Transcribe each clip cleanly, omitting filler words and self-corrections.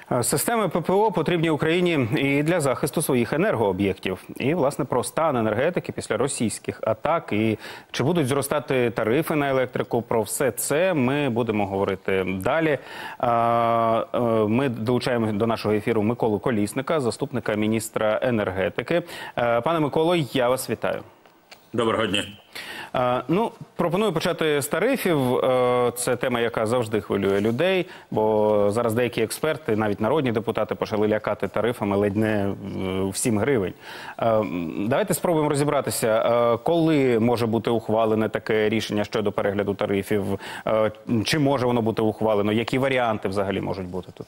Системи ППО потрібні Україні і для захисту своїх енергооб'єктів. І, власне, про стан енергетики після російських атак і чи будуть зростати тарифи на електрику. Про все це ми будемо говорити далі. Ми долучаємо до нашого ефіру Миколу Колісника, заступника міністра енергетики. Пане Миколо, я вас вітаю. Доброго дня. Пропоную почати з тарифів. Це тема, яка завжди хвилює людей, бо зараз деякі експерти, навіть народні депутати, почали лякати тарифами ледь не в 7 гривень. Давайте спробуємо розібратися, коли може бути ухвалене таке рішення щодо перегляду тарифів, чи може воно бути ухвалено, які варіанти взагалі можуть бути тут?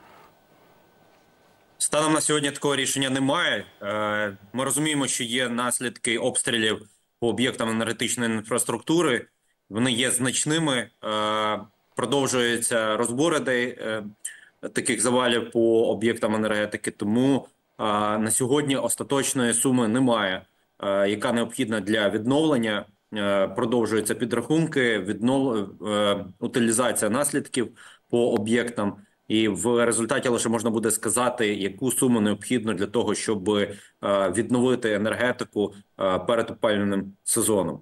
Станом на сьогодні такого рішення немає. Ми розуміємо, що є наслідки обстрілів по об'єктам енергетичної інфраструктури. Вони є значними. Продовжуються розбори таких завалів по об'єктам енергетики. Тому на сьогодні остаточної суми немає, яка необхідна для відновлення. Продовжуються підрахунки, утилізація наслідків по об'єктам. І в результаті лише можна буде сказати, яку суму необхідно для того, щоб відновити енергетику перед опалювальним сезоном.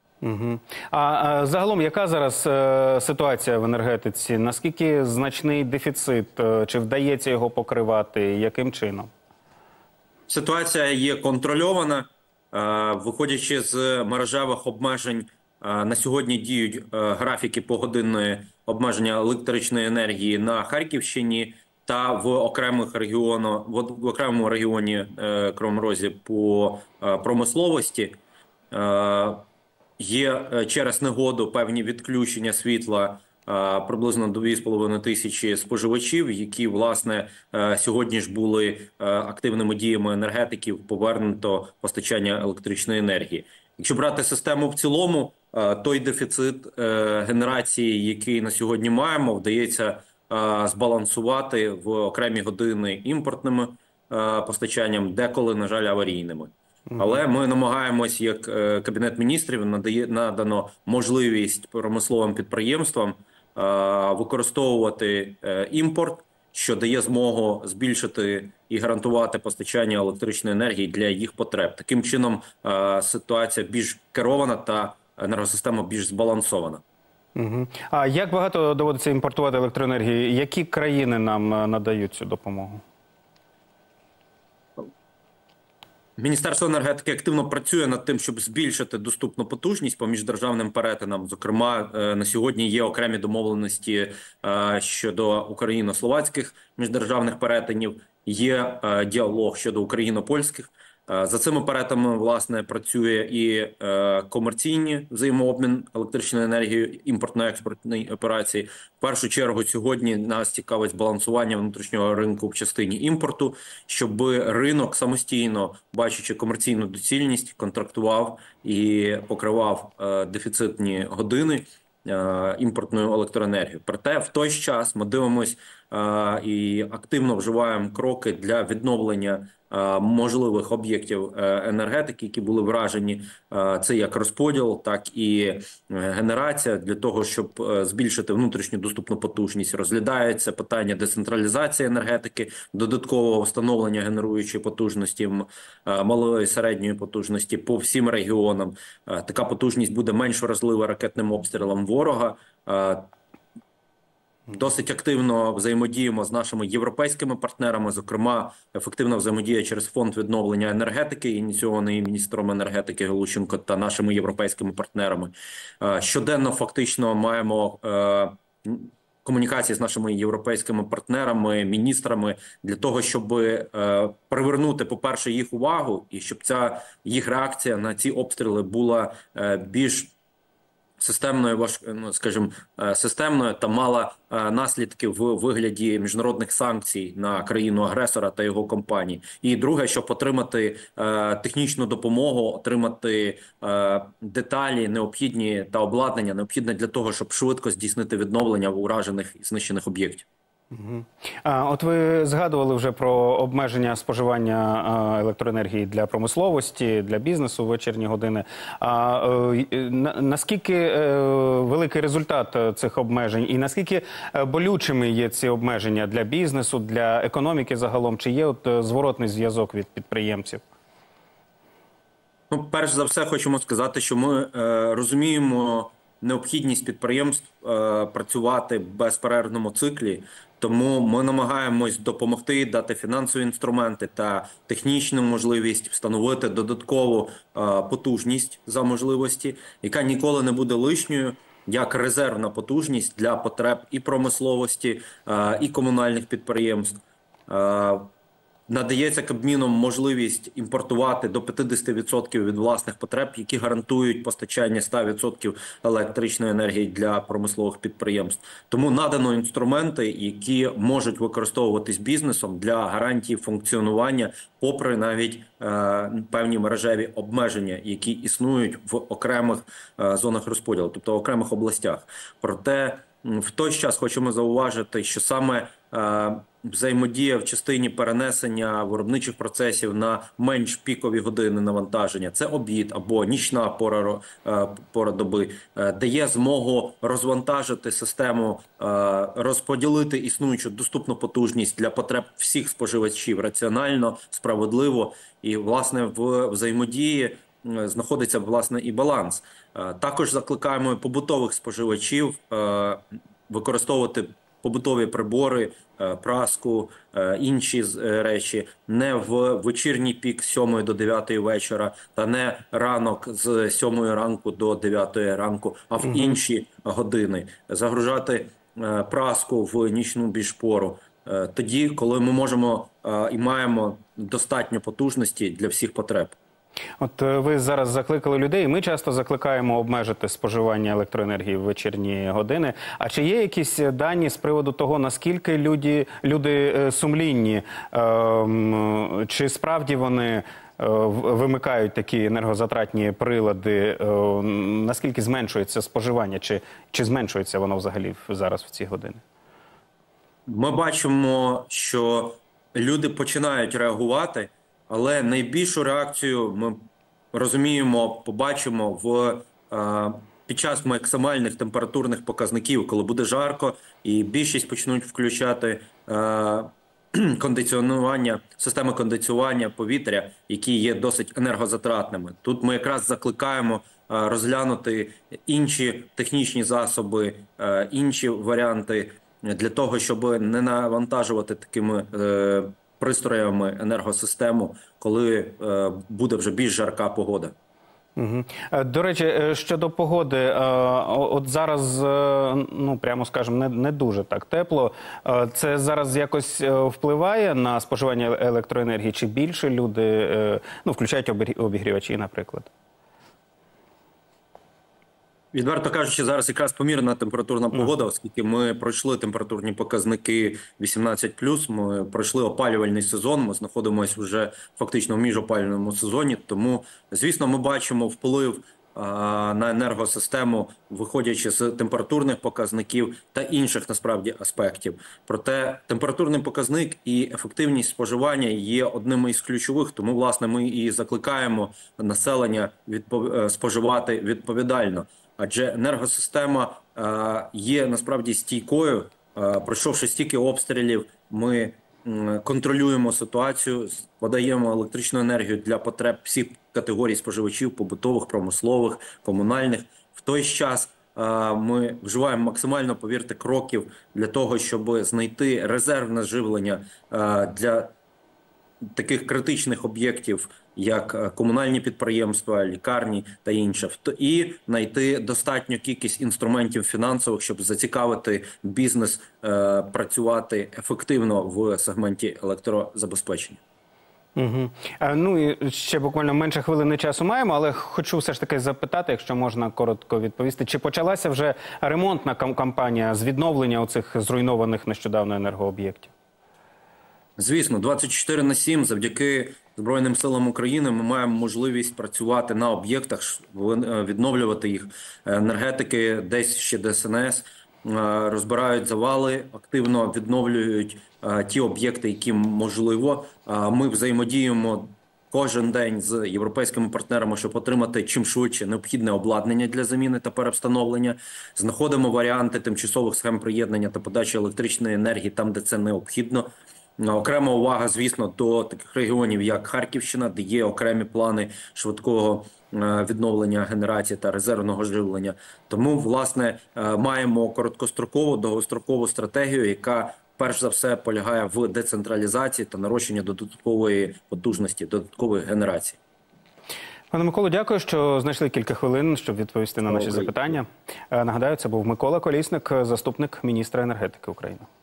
А загалом, яка зараз ситуація в енергетиці? Наскільки значний дефіцит? Чи вдається його покривати? Яким чином? Ситуація є контрольована. Виходячи з мережевих обмежень, на сьогодні діють графіки погодинної обмеження електричної енергії на Харківщині та в окремому регіоні Кривому Розі по промисловості. Є через негоду певні відключення світла приблизно до 2,5 тисячі споживачів, які, власне, сьогодні ж були активними діями енергетиків повернуто постачання електричної енергії. Якщо брати систему в цілому, той дефіцит генерації, який на сьогодні маємо, вдається збалансувати в окремі години імпортним постачанням, деколи, на жаль, аварійними. Але ми намагаємось, як Кабінет міністрів, надано можливість промисловим підприємствам використовувати імпорт, що дає змогу збільшити і гарантувати постачання електричної енергії для їх потреб. Таким чином ситуація більш керована та енергосистема більш збалансована. А як багато доводиться імпортувати електроенергії? Які країни нам надають цю допомогу? Міністерство енергетики активно працює над тим, щоб збільшити доступну потужність по міждержавним перетинам. Зокрема, на сьогодні є окремі домовленості щодо україно-словацьких міждержавних перетинів, є діалог щодо україно-польських. За цими перетинами, власне, працює і комерційні взаємообмін електричною енергією, імпортно-експортні операції. В першу чергу сьогодні нас цікавить збалансування внутрішнього ринку в частині імпорту, щоб ринок самостійно, бачачи комерційну доцільність, контрактував і покривав дефіцитні години імпортною електроенергією. Проте в той ж час ми дивимось і активно вживаємо кроки для відновлення можливих об'єктів енергетики, які були вражені. Це як розподіл, так і генерація для того, щоб збільшити внутрішню доступну потужність. Розглядається питання децентралізації енергетики, додаткового встановлення генеруючої потужності, малої і середньої потужності по всім регіонам. Така потужність буде менш вразлива ракетним обстрілам ворога. Досить активно взаємодіємо з нашими європейськими партнерами, зокрема, ефективна взаємодія через фонд відновлення енергетики, ініційований міністром енергетики Галущенко та нашими європейськими партнерами. Щоденно фактично маємо комунікації з нашими європейськими партнерами, міністрами, для того, щоб привернути, по-перше, їх увагу, і щоб ця їх реакція на ці обстріли була більш системною, системною та мала наслідки в вигляді міжнародних санкцій на країну-агресора та його компанії. І друге, щоб отримати технічну допомогу, отримати деталі необхідні та обладнання необхідне для того, щоб швидко здійснити відновлення уражених і знищених об'єктів. От ви згадували вже про обмеження споживання електроенергії для промисловості, для бізнесу в вечірні години. Наскільки великий результат цих обмежень і наскільки болючими є ці обмеження для бізнесу, для економіки загалом? Чи є от зворотний зв'язок від підприємців? Ну, перш за все, хочемо сказати, що ми розуміємо необхідність підприємств працювати в безперервному циклі, тому ми намагаємось допомогти, дати фінансові інструменти та технічну можливість встановити додаткову потужність за можливості, яка ніколи не буде лишньою, як резервна потужність для потреб і промисловості, і комунальних підприємств. Надається Кабміном можливість імпортувати до 50% від власних потреб, які гарантують постачання 100% електричної енергії для промислових підприємств. Тому надано інструменти, які можуть використовуватись бізнесом для гарантії функціонування, попри навіть певні мережеві обмеження, які існують в окремих зонах розподілу, тобто в окремих областях. Проте в той час хочемо зауважити, що саме взаємодія в частині перенесення виробничих процесів на менш пікові години навантаження, це обід або нічна пора доби, дає змогу розвантажити систему, розподілити існуючу доступну потужність для потреб всіх споживачів раціонально, справедливо і, власне, в взаємодії знаходиться, власне, і баланс. Також закликаємо побутових споживачів використовувати побутові прибори, праску, інші речі не в вечірній пік з 7 до 9 вечора, та не ранок з 7 ранку до 9 ранку, а в інші години. Загружати праску в нічну більш пору. Тоді, коли ми можемо і маємо достатньо потужності для всіх потреб. От ви зараз закликали людей, ми часто закликаємо обмежити споживання електроенергії в вечірні години. А чи є якісь дані з приводу того, наскільки люди сумлінні, чи справді вони вимикають такі енергозатратні прилади, наскільки зменшується споживання, чи зменшується воно взагалі зараз в ці години? Ми бачимо, що люди починають реагувати, але найбільшу реакцію ми розуміємо, побачимо під час максимальних температурних показників, коли буде жарко, і більшість почнуть включати системи кондиціонування повітря, які є досить енергозатратними. Тут ми якраз закликаємо розглянути інші технічні засоби, інші варіанти для того, щоб не навантажувати такими пристроями енергосистему, коли буде вже більш жарка погода. До речі, щодо погоди, от зараз, ну прямо скажемо, не дуже так тепло. Це зараз якось впливає на споживання електроенергії? Чи більше люди, включають обігрівачі, наприклад? Відверто кажучи, зараз якраз помірна температурна погода, оскільки ми пройшли температурні показники 18+, ми пройшли опалювальний сезон, ми знаходимося вже фактично в міжопалювальному сезоні, тому, звісно, ми бачимо вплив на енергосистему, виходячи з температурних показників та інших, насправді, аспектів. Проте температурний показник і ефективність споживання є одним із ключових, тому, власне, ми і закликаємо населення споживати відповідально. Адже енергосистема є насправді стійкою. Пройшовши стільки обстрілів, ми контролюємо ситуацію, подаємо електричну енергію для потреб всіх категорій споживачів, побутових, промислових, комунальних. В той час ми вживаємо максимально, повірте, кроків для того, щоб знайти резервне живлення для таких критичних об'єктів, як комунальні підприємства, лікарні та інше, і знайти достатню кількість інструментів фінансових, щоб зацікавити бізнес працювати ефективно в сегменті електрозабезпечення. Ну і ще буквально менше хвилини часу маємо, але хочу все ж таки запитати, якщо можна коротко відповісти, чи почалася вже ремонтна кампанія з відновлення оцих зруйнованих нещодавно енергооб'єктів? Звісно, 24/7 завдяки Збройним силам України ми маємо можливість працювати на об'єктах, відновлювати їх. Енергетики, десь ще ДСНС розбирають завали, активно відновлюють ті об'єкти, які можливо. Ми взаємодіємо кожен день з європейськими партнерами, щоб отримати чим швидше необхідне обладнання для заміни та перевстановлення. Знаходимо варіанти тимчасових схем приєднання та подачі електричної енергії там, де це необхідно. Окрема увага, звісно, до таких регіонів, як Харківщина, де є окремі плани швидкого відновлення генерації та резервного живлення. Тому, власне, маємо короткострокову, довгострокову стратегію, яка перш за все полягає в децентралізації та нарощенні додаткової потужності, додаткової генерації. Пане Миколо, дякую, що знайшли кілька хвилин, щоб відповісти на наші запитання. Нагадаю, це був Микола Колісник, заступник міністра енергетики України.